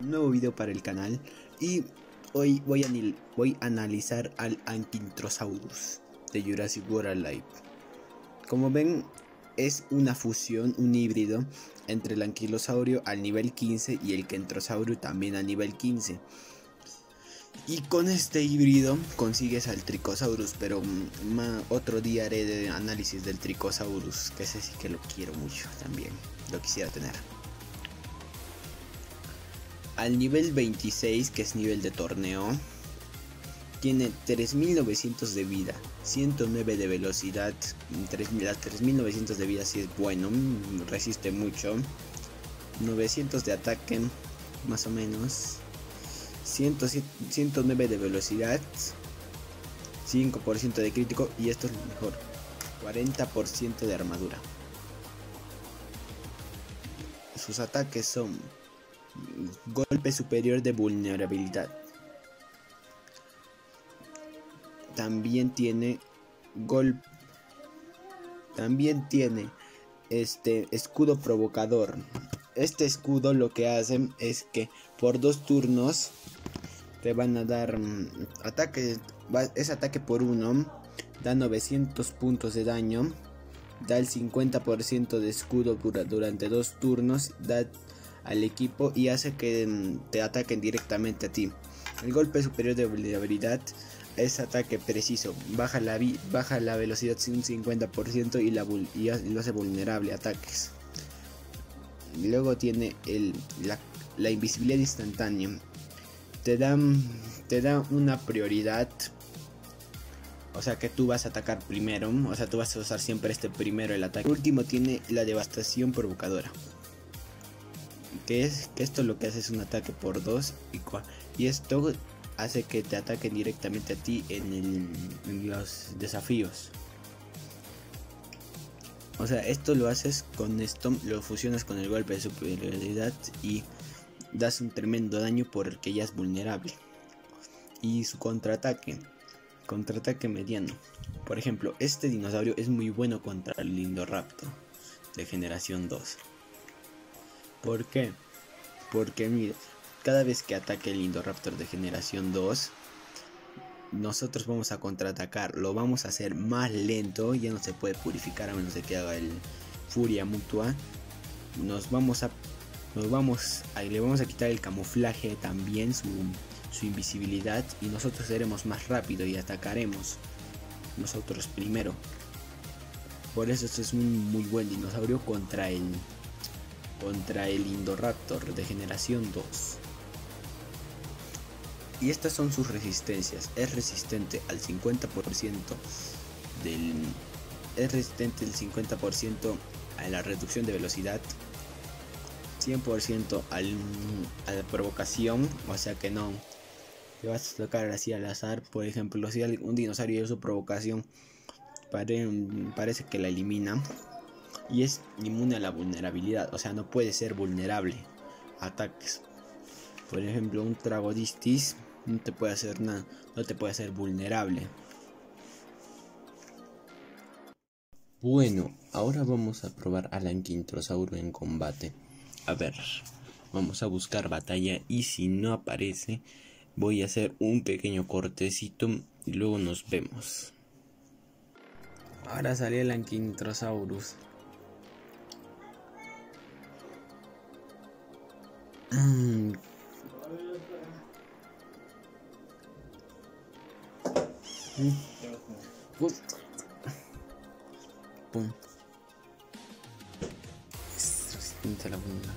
un nuevo video para el canal y hoy voy a analizar al Ankylosaurus de Jurassic World Alive. Como ven, es una fusión, un híbrido entre el anquilosaurio al nivel 15 y el kentrosaurio también al nivel 15. Y con este híbrido consigues al Tricosaurus, pero otro día haré de análisis del Tricosaurus, que ese sí que lo quiero mucho también, lo quisiera tener. Al nivel 26, que es nivel de torneo, tiene 3900 de vida, 109 de velocidad, las 3900 de vida sí es bueno, resiste mucho, 900 de ataque, más o menos, 109 de velocidad, 5% de crítico y esto es lo mejor, 40% de armadura. Sus ataques son golpe superior de vulnerabilidad. También tiene escudo provocador. Este escudo lo que hace es que por 2 turnos te van a dar ataque. Es ataque por 1, da 900 puntos de daño, da el 50% de escudo durante 2 turnos, da al equipo y hace que te ataquen directamente a ti. El golpe superior de vulnerabilidad es ataque preciso, baja la velocidad un 50% y lo hace vulnerable a ataques. Luego tiene la invisibilidad instantánea. Te da una prioridad, o sea que tú vas a atacar primero, o sea tú vas a usar siempre primero el ataque. Por último tiene la devastación provocadora, que esto lo que hace es un ataque por 2 y esto hace que te ataquen directamente a ti en los desafíos. O sea, esto lo haces con esto, lo fusionas con el golpe de superioridad y das un tremendo daño por el que ya es vulnerable. Y su contraataque mediano. Por ejemplo, este dinosaurio es muy bueno contra el Indoraptor de generación 2. ¿Por qué? Porque mira, cada vez que ataque el Indoraptor de generación 2, nosotros vamos a contraatacar, lo vamos a hacer más lento, ya no se puede purificar a menos de que haga el furia mutua. Le vamos a quitar el camuflaje también, su invisibilidad, y nosotros seremos más rápido y atacaremos nosotros primero. Por eso este es un muy buen dinosaurio contra el Indoraptor de generación 2. Y estas son sus resistencias. Es resistente al 50% a la reducción de velocidad, 100% a la provocación, o sea que no le vas a tocar así al azar. Por ejemplo, si un dinosaurio usa provocación, parece que la elimina. Y es inmune a la vulnerabilidad, o sea no puede ser vulnerable a ataques. Por ejemplo, un Tragodistis no te puede hacer nada, no te puede hacer vulnerable. Bueno, ahora vamos a probar al Ankylosaurus en combate. A ver, vamos a buscar batalla y si no aparece, voy a hacer un pequeño cortecito y luego nos vemos. Ahora salió el Ankylosaurus. Pum. Es resistente a la vulnerabilidad.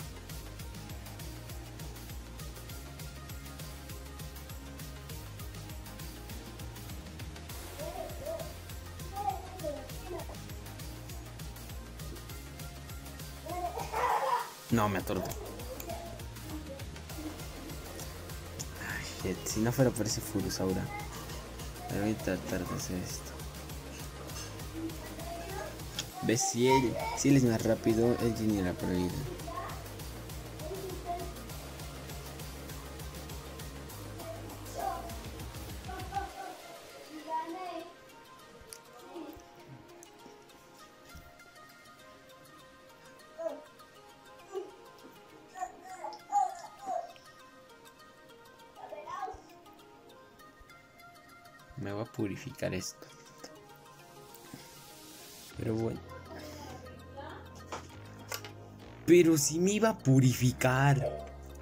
No, me atordo. Ay, shit. Si no fuera por ese Furusaura. Pero voy a tratar de hacer esto. ¿Ves? Si él es más rápido, él tiene la prioridad. me va a purificar esto. Pero bueno. Pero si me iba a purificar.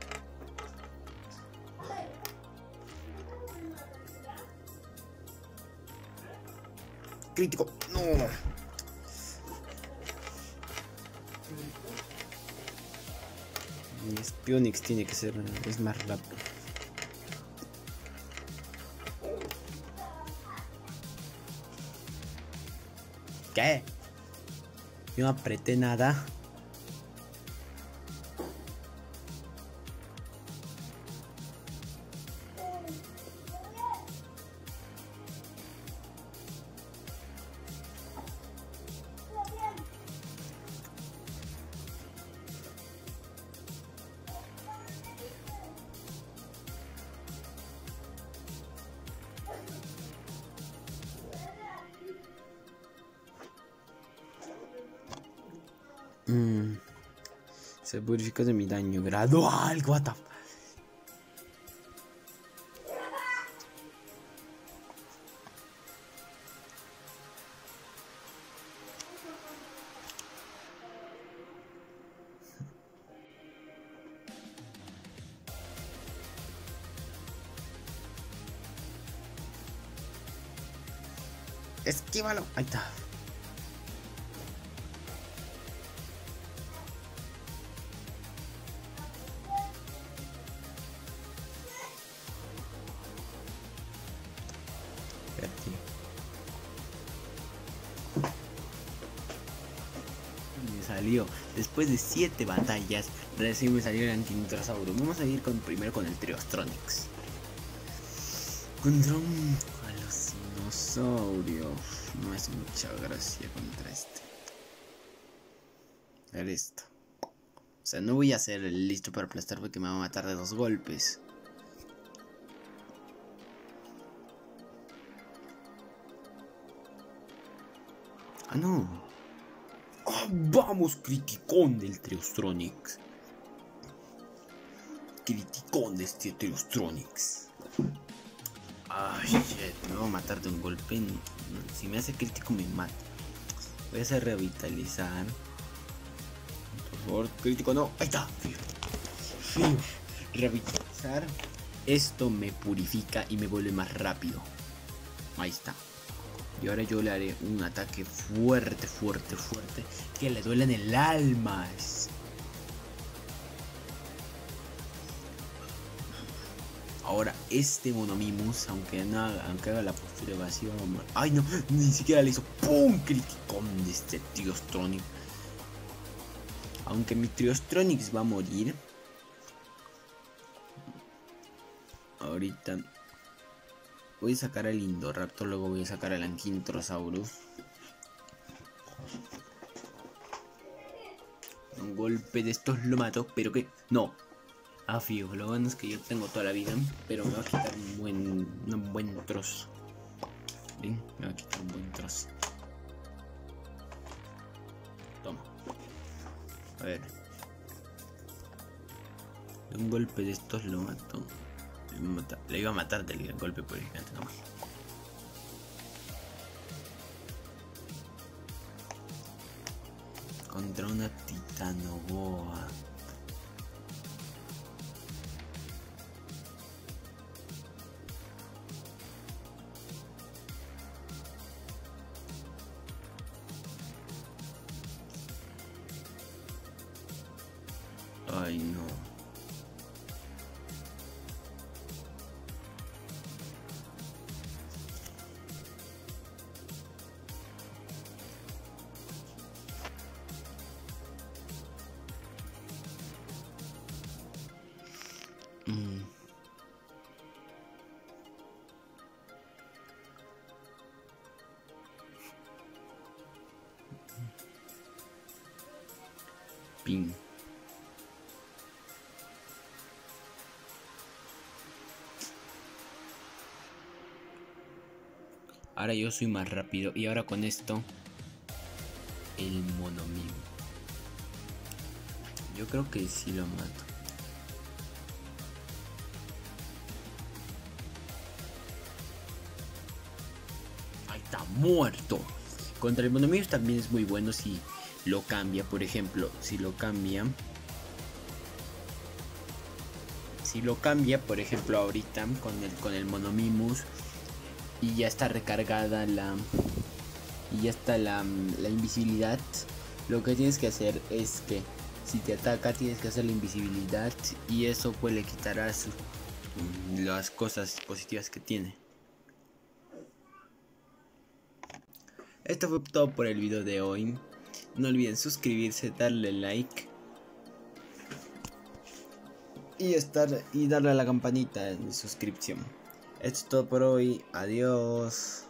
Crítico. No. Mi Spionix tiene que ser. Es más rápido. ¿Qué? Yo no apreté nada. Se purificó de mi daño gradual. What the esquívalo. Ahí está. Me salió después de 7 batallas. Recién me salió el Anquintosauro. Vamos a ir primero con el Triostronix. Contra un Alosinosaurio. No es mucha gracia contra este. A ver esto. O sea, no voy a ser listo para aplastar porque me va a matar de 2 golpes. Ah, no. Oh, vamos, criticón del Triostronix. Criticón de este Triostronix. Ay, shit, me va a matar de un golpe. Si me hace crítico me mata. Voy a hacer revitalizar. Por favor, crítico no. Ahí está. Revitalizar. Esto me purifica y me vuelve más rápido. Ahí está. Y ahora yo le haré un ataque fuerte, fuerte, fuerte, que le duele en el alma. Ahora este Monomimus, aunque haga la postura evasiva, ay no, ni siquiera le hizo ¡pum! Criticón de este Triostronix. Aunque mi Triostronix va a morir. Ahorita voy a sacar al Indoraptor, luego voy a sacar al Anquintrosaurus. Un golpe de estos lo mato, pero que no. Ah, fijo, lo bueno es que yo tengo toda la vida, pero me va a quitar un buen trozo. ¿Ven? Me va a quitar un buen trozo. Toma. A ver. De un golpe de estos lo mato. Le iba a matar del golpe por el gigante nomás. Contra una Titanoboa. Ay no. Ping. Ahora yo soy más rápido y ahora con esto el Monomimus. Yo creo que sí lo mato. está muerto. Contra el Monomimus también es muy bueno si lo cambia, por ejemplo, si lo cambia, por ejemplo, ahorita con el Monomimus y ya está recargada la invisibilidad. Lo que tienes que hacer es que si te ataca tienes que hacer la invisibilidad y eso pues le quitará las cosas positivas que tiene. Esto fue todo por el video de hoy. No olviden suscribirse, darle like y darle a la campanita de suscripción. Esto es todo por hoy. Adiós.